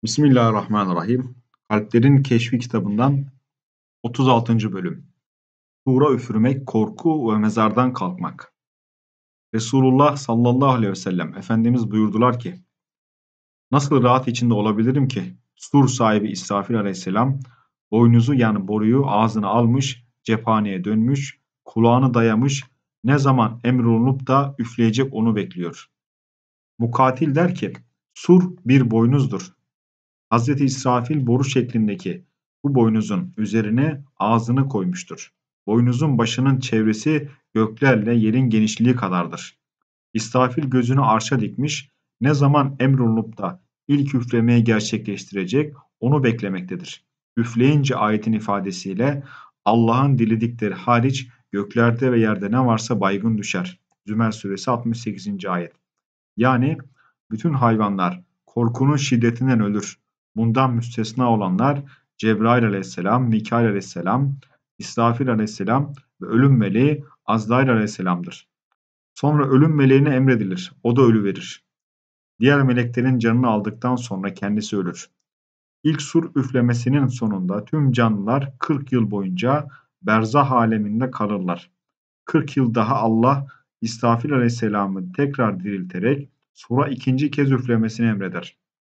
Bismillahirrahmanirrahim. Kalplerin Keşfi kitabından 36. bölüm. Sura üfürmek, korku ve mezardan kalkmak. Resulullah sallallahu aleyhi ve sellem Efendimiz buyurdular ki, nasıl rahat içinde olabilirim ki? Sur sahibi İsrafil aleyhisselam boynuzu yani boruyu ağzına almış, cephaneye dönmüş, kulağını dayamış, ne zaman emrolunup da üfleyecek onu bekliyor. Mukatil der ki, sur bir boynuzdur. Hazreti İsrafil boru şeklindeki bu boynuzun üzerine ağzını koymuştur. Boynuzun başının çevresi göklerle yerin genişliği kadardır. İsrafil gözünü arşa dikmiş, ne zaman emrolunup da ilk üflemeyi gerçekleştirecek onu beklemektedir. Üfleyince ayetin ifadesiyle Allah'ın diledikleri hariç göklerde ve yerde ne varsa baygın düşer. Zümer suresi 68. ayet. Yani bütün hayvanlar korkunun şiddetinden ölür. Bundan müstesna olanlar Cebrail aleyhisselam, Mikail aleyhisselam, İsrafil aleyhisselam ve ölüm meleği Azrail aleyhisselamdır. Sonra ölüm meleğine emredilir. O da ölü verir. Diğer meleklerin canını aldıktan sonra kendisi ölür. İlk sur üflemesinin sonunda tüm canlılar 40 yıl boyunca berzah aleminde kalırlar. 40 yıl daha Allah İsrafil aleyhisselamı tekrar dirilterek sura ikinci kez üflemesini emreder.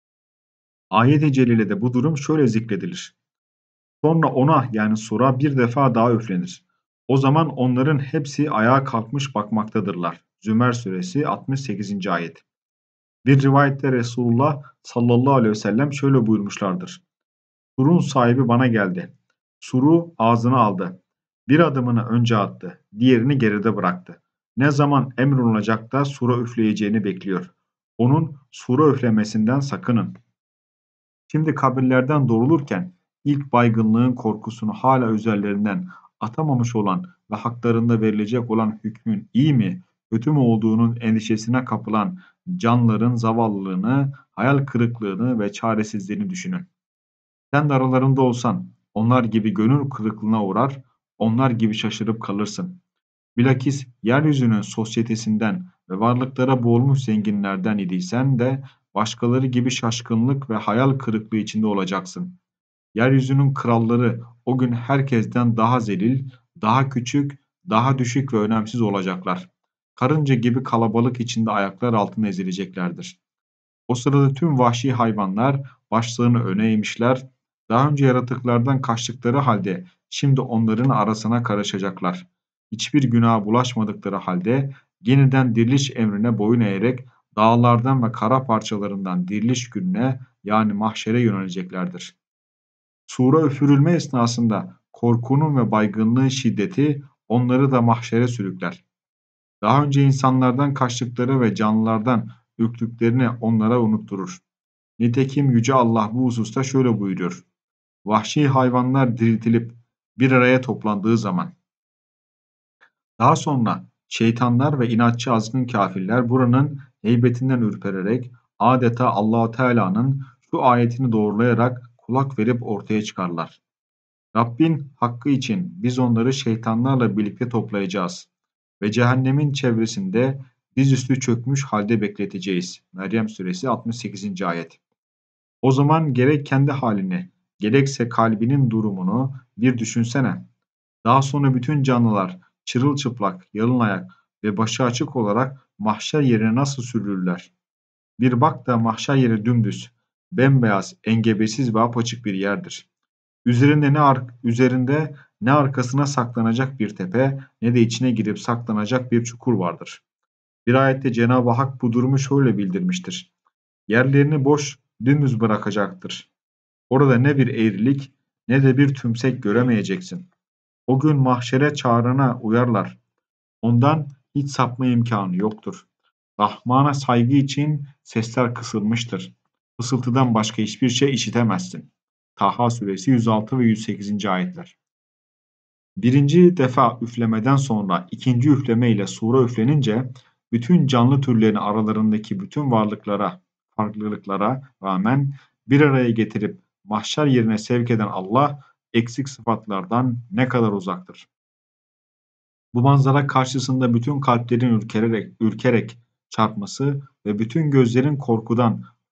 Ayet-i celilede bu durum şöyle zikredilir. Sonra ona yani sura bir defa daha üflenir. O zaman onların hepsi ayağa kalkmış bakmaktadırlar. Zümer suresi 68. ayet. Bir rivayette Resulullah sallallahu aleyhi ve sellem şöyle buyurmuşlardır. Surun sahibi bana geldi. Suru ağzına aldı. Bir adımını önce attı, diğerini geride bıraktı. Ne zaman emrolunacak da sura üfleyeceğini bekliyor. Onun sura üflemesinden sakının. Şimdi kabirlerden doğrulurken ilk baygınlığın korkusunu hala üzerlerinden atamamış olan ve haklarında verilecek olan hükmün iyi mi, kötü mü olduğunun endişesine kapılan canların zavallılığını, hayal kırıklığını ve çaresizliğini düşünün. Sen de aralarında olsan onlar gibi gönül kırıklığına uğrar, onlar gibi şaşırıp kalırsın. Bilakis yeryüzünün sosyetesinden ve varlıklara boğulmuş zenginlerden idiysen de başkaları gibi şaşkınlık ve hayal kırıklığı içinde olacaksın. Yeryüzünün kralları o gün herkesten daha zelil, daha küçük, daha düşük ve önemsiz olacaklar. Karınca gibi kalabalık içinde ayaklar altına ezileceklerdir. O sırada tüm vahşi hayvanlar başlarını öne eğmişler, daha önce yaratıklardan kaçtıkları halde şimdi onların arasına karışacaklar. Hiçbir günaha bulaşmadıkları halde yeniden diriliş emrine boyun eğerek dağlardan ve kara parçalarından diriliş gününe yani mahşere yöneleceklerdir. Sura üfürülme esnasında korkunun ve baygınlığın şiddeti onları da mahşere sürükler. Daha önce insanlardan kaçtıkları ve canlılardan ürktüklerini onlara unutturur. Nitekim Yüce Allah bu hususta şöyle buyuruyor. Vahşi hayvanlar diriltilip bir araya toplandığı zaman. Daha sonra şeytanlar ve inatçı azgın kafirler buranın heybetinden ürpererek adeta Allah Teala'nın şu ayetini doğrulayarak kulak verip ortaya çıkarlar. Rabbin hakkı için biz onları şeytanlarla birlikte toplayacağız ve cehennemin çevresinde dizüstü çökmüş halde bekleteceğiz. Meryem suresi 68. ayet. O zaman gerek kendi halini, gerekse kalbinin durumunu bir düşünsene. Daha sonra bütün canlılar çırılçıplak, yalın ve başı açık olarak mahşer yerine nasıl sürülürler? Bir bak da mahşer yeri dümdüz, bembeyaz, engebesiz ve apaçık bir yerdir. Üzerinde ne arkasına saklanacak bir tepe ne de içine girip saklanacak bir çukur vardır. Bir ayette Cenab-ı Hak bu durumu şöyle bildirmiştir. Yerlerini boş, dümdüz bırakacaktır. Orada ne bir eğrilik ne de bir tümsek göremeyeceksin. O gün mahşere çağrına uyarlar. Ondan hiç sapma imkanı yoktur. Rahman'a saygı için sesler kısılmıştır. Fısıltıdan başka hiçbir şey işitemezsin. Taha suresi 106 ve 108. ayetler. Birinci defa üflemeden sonra ikinci üfleme ile sura üflenince bütün canlı türlerini aralarındaki bütün farklılıklara rağmen bir araya getirip mahşer yerine sevk eden Allah eksik sıfatlardan ne kadar uzaktır. Bu manzara karşısında bütün kalplerin ürkerek çarpması ve bütün gözlerin korkudan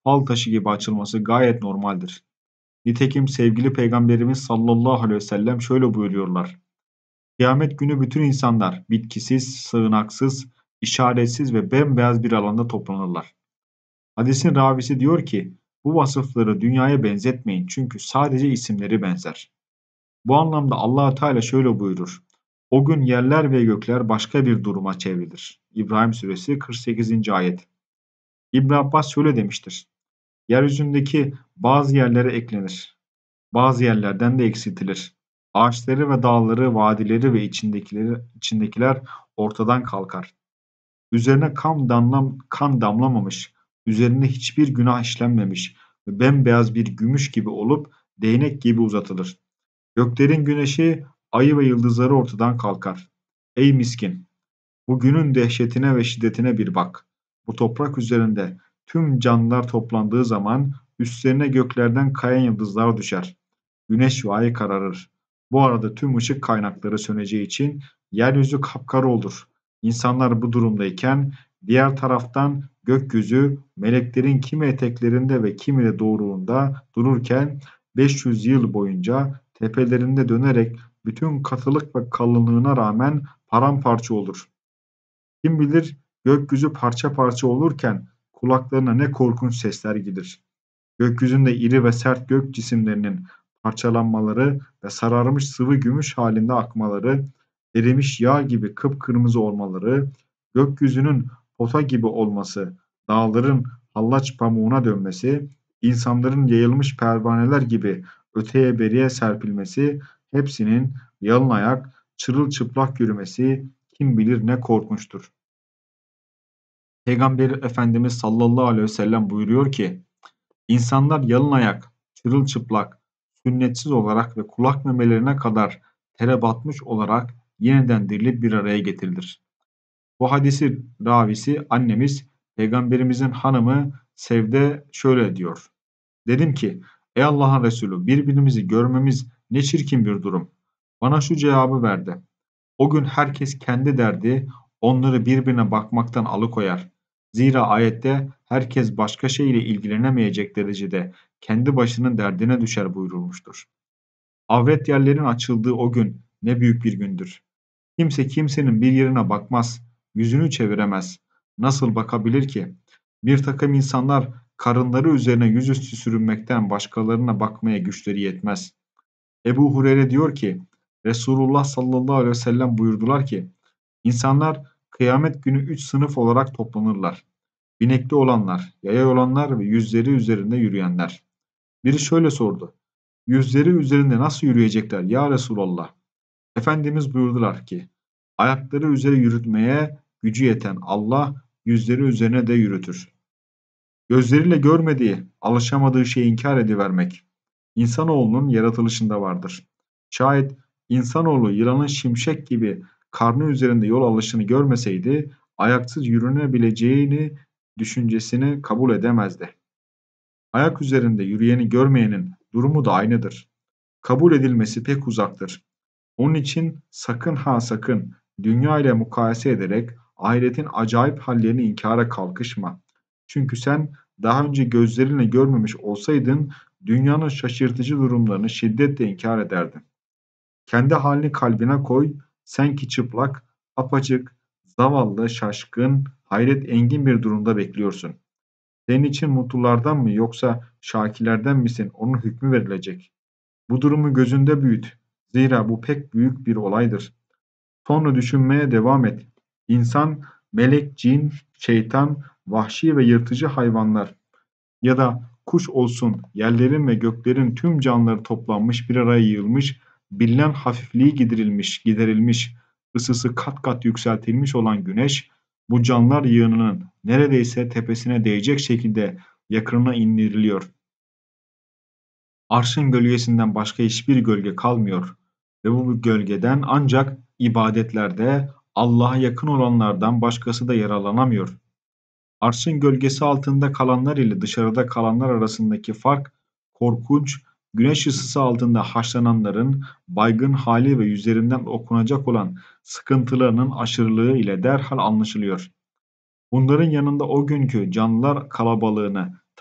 fal taşı gibi açılması gayet normaldir. Nitekim sevgili Peygamberimiz sallallahu aleyhi ve sellem şöyle buyuruyorlar. Kıyamet günü bütün insanlar bitkisiz, sığınaksız, işaretsiz ve bembeyaz bir alanda toplanırlar. Hadisin ravisi diyor ki, bu vasıfları dünyaya benzetmeyin çünkü sadece isimleri benzer. Bu anlamda Allah Teala şöyle buyurur. O gün yerler ve gökler başka bir duruma çevrilir. İbrahim Suresi 48. ayet. İbn Abbas şöyle demiştir. Yeryüzündeki bazı yerlere eklenir. Bazı yerlerden de eksiltilir. Ağaçları ve dağları, vadileri ve içindekiler ortadan kalkar. Üzerine kan damlamamış, üzerinde hiçbir günah işlenmemiş ve bembeyaz bir gümüş gibi olup değnek gibi uzatılır. Göklerin güneşi, ayı ve yıldızları ortadan kalkar. Ey miskin! Bu günün dehşetine ve şiddetine bir bak. Bu toprak üzerinde tüm canlılar toplandığı zaman üstlerine göklerden kayan yıldızlar düşer. Güneş ve ay kararır. Bu arada tüm ışık kaynakları söneceği için yeryüzü kapkara olur. İnsanlar bu durumdayken diğer taraftan gökyüzü meleklerin kimi eteklerinde ve kimi de doğruğunda dururken 500 yıl boyunca tepelerinde dönerek bütün katılık ve kalınlığına rağmen paramparça olur. Kim bilir gökyüzü parça parça olurken kulaklarına ne korkunç sesler gelir. Gökyüzünde iri ve sert gök cisimlerinin parçalanmaları ve sararmış sıvı gümüş halinde akmaları, erimiş yağ gibi kıpkırmızı olmaları, gökyüzünün pota gibi olması, dağların hallaç pamuğuna dönmesi, insanların yayılmış pervaneler gibi öteye beriye serpilmesi, hepsinin yalın ayak, çırılçıplak yürümesi kim bilir ne korkunçtur. Peygamber Efendimiz sallallahu aleyhi ve sellem buyuruyor ki, İnsanlar yalın ayak, çırılçıplak, sünnetsiz olarak ve kulak memelerine kadar tere batmış olarak yeniden dirilip bir araya getirilir. Bu hadisi ravisi annemiz, Peygamberimizin hanımı Sevde şöyle diyor. Dedim ki, ey Allah'ın Resulü birbirimizi görmemiz ne çirkin bir durum. Bana şu cevabı verdi. O gün herkes kendi derdi onları birbirine bakmaktan alıkoyar. Zira ayette herkes başka şeyle ilgilenemeyecek derecede kendi başının derdine düşer buyurulmuştur. Avret yerlerin açıldığı o gün ne büyük bir gündür. Kimse kimsenin bir yerine bakmaz, yüzünü çeviremez. Nasıl bakabilir ki? Bir takım insanlar karınları üzerine yüzüstü sürünmekten başkalarına bakmaya güçleri yetmez. Ebu Hureyre diyor ki, Resulullah sallallahu aleyhi ve sellem buyurdular ki, İnsanlar kıyamet günü 3 sınıf olarak toplanırlar. Binekli olanlar, yaya olanlar ve yüzleri üzerinde yürüyenler. Biri şöyle sordu. Yüzleri üzerinde nasıl yürüyecekler ya Resulallah? Efendimiz buyurdular ki, ayakları üzere yürütmeye gücü yeten Allah yüzleri üzerine de yürütür. Gözleriyle görmediği, alışamadığı şeyi inkar edivermek, insanoğlunun yaratılışında vardır. Şayet insanoğlu yılanın şimşek gibi karnı üzerinde yol alışını görmeseydi, ayaksız yürünebileceğini düşüncesini kabul edemezdi. Ayak üzerinde yürüyeni görmeyenin durumu da aynıdır. Kabul edilmesi pek uzaktır. Onun için sakın ha sakın dünya ile mukayese ederek ahiretin acayip hallerini inkara kalkışma. Çünkü sen daha önce gözlerinle görmemiş olsaydın dünyanın şaşırtıcı durumlarını şiddetle inkar ederdin. Kendi halini kalbine koy, sen ki çıplak, apaçık, zavallı, şaşkın, hayret engin bir durumda bekliyorsun. Senin için mutlulardan mı yoksa şakilerden misin onun hükmü verilecek. Bu durumu gözünde büyüt. Zira bu pek büyük bir olaydır. Sonra düşünmeye devam et. İnsan, melek, cin, şeytan, vahşi ve yırtıcı hayvanlar ya da kuş olsun yerlerin ve göklerin tüm canlıları toplanmış bir araya yığılmış, bilinen hafifliği giderilmiş, ısısı kat kat yükseltilmiş olan güneş, bu canlılar yığınının neredeyse tepesine değecek şekilde yakınına indiriliyor. Arşın gölgesinden başka hiçbir gölge kalmıyor ve bu gölgeden ancak ibadetlerde Allah'a yakın olanlardan başkası da yararlanamıyor. Arşın gölgesi altında kalanlar ile dışarıda kalanlar arasındaki fark korkunç, güneş ısısı altında haşlananların baygın hali ve yüzlerinden okunacak olan sıkıntılarının aşırılığı ile derhal anlaşılıyor. Bunların yanında o günkü canlılar kalabalığını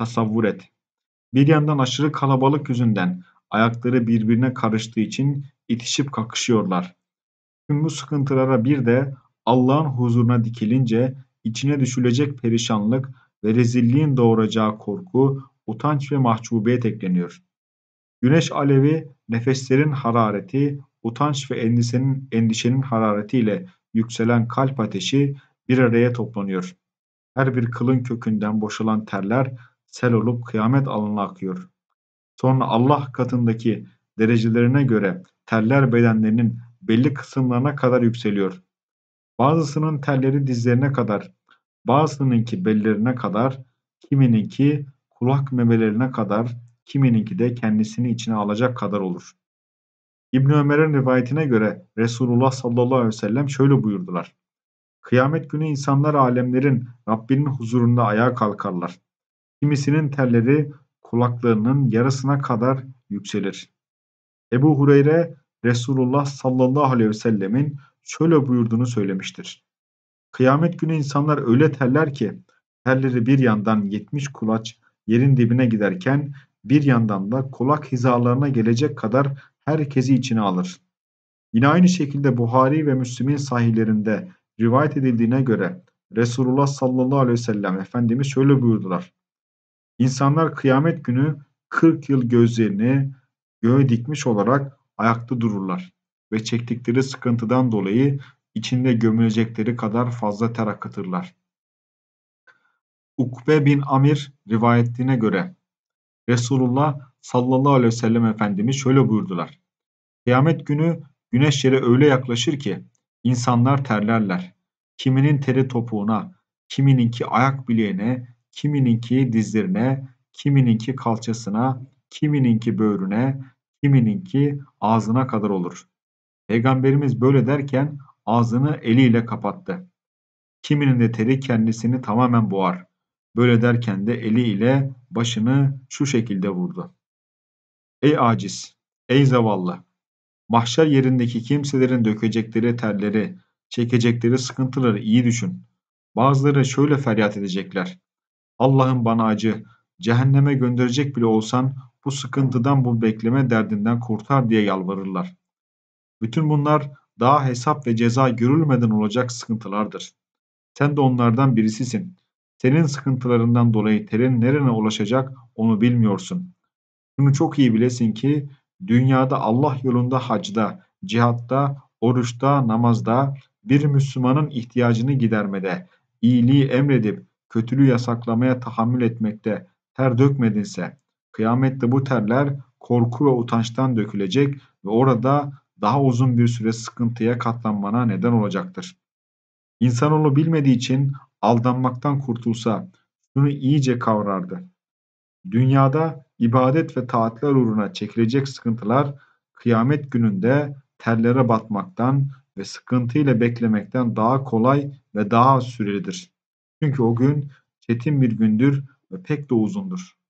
tasavvur et. Bir yandan aşırı kalabalık yüzünden ayakları birbirine karıştığı için itişip kakışıyorlar. Tüm bu sıkıntılara bir de Allah'ın huzuruna dikilince içine düşülecek perişanlık ve rezilliğin doğuracağı korku, utanç ve mahcubiyet ekleniyor. Güneş alevi, nefeslerin harareti, utanç ve endişenin hararetiyle yükselen kalp ateşi bir araya toplanıyor. Her bir kılın kökünden boşalan terler sel olup kıyamet alanına akıyor. Sonra Allah katındaki derecelerine göre terler bedenlerinin belli kısımlarına kadar yükseliyor. Bazısının terleri dizlerine kadar, bazısınınki bellerine kadar, kimininki kulak memelerine kadar, kimininki de kendisini içine alacak kadar olur. İbn Ömer'in rivayetine göre Resulullah sallallahu aleyhi ve sellem şöyle buyurdular. Kıyamet günü insanlar alemlerin Rabbinin huzurunda ayağa kalkarlar. Kimisinin terleri kulaklarının yarısına kadar yükselir. Ebu Hureyre Resulullah sallallahu aleyhi ve sellemin şöyle buyurduğunu söylemiştir. Kıyamet günü insanlar öyle terler ki terleri bir yandan 70 kulaç yerin dibine giderken bir yandan da kulak hizalarına gelecek kadar herkesi içine alır. Yine aynı şekilde Buhari ve Müslim'in sahihlerinde rivayet edildiğine göre Resulullah sallallahu aleyhi ve sellem Efendimiz şöyle buyurdular. İnsanlar kıyamet günü 40 yıl gözlerini göğe dikmiş olarak ayakta dururlar ve çektikleri sıkıntıdan dolayı içinde gömülecekleri kadar fazla ter akıtırlar. Ukbe bin Amir rivayetine göre Resulullah sallallahu aleyhi ve sellem Efendimiz şöyle buyurdular. Kıyamet günü güneş yere öyle yaklaşır ki insanlar terlerler. Kiminin teri topuğuna, kimininki ayak bileğine, kimininki dizlerine, kimininki kalçasına, kimininki böğrüne, kimininki ağzına kadar olur. Peygamberimiz böyle derken ağzını eliyle kapattı. Kiminin de teri kendisini tamamen boğar. Böyle derken de eliyle başını şu şekilde vurdu. Ey aciz, ey zavallı! Mahşer yerindeki kimselerin dökecekleri terleri, çekecekleri sıkıntıları iyi düşün. Bazıları şöyle feryat edecekler. Allah'ım bana acı, cehenneme gönderecek bile olsan bu sıkıntıdan, bu bekleme derdinden kurtar diye yalvarırlar. Bütün bunlar daha hesap ve ceza görülmeden olacak sıkıntılardır. Sen de onlardan birisisin. Senin sıkıntılarından dolayı terin nerene ulaşacak onu bilmiyorsun. Şunu çok iyi bilesin ki dünyada Allah yolunda hacda, cihatta, oruçta, namazda, bir Müslümanın ihtiyacını gidermede, iyiliği emredip kötülüğü yasaklamaya tahammül etmekte ter dökmedinse, kıyamette bu terler korku ve utançtan dökülecek ve orada daha uzun bir süre sıkıntıya katlanmana neden olacaktır. İnsanoğlu bilmediği için aldanmaktan kurtulsa şunu iyice kavrardı. Dünyada ibadet ve taatler uğruna çekilecek sıkıntılar kıyamet gününde terlere batmaktan ve sıkıntıyla beklemekten daha kolay ve daha az sürelidir. Çünkü o gün çetin bir gündür ve pek de uzundur.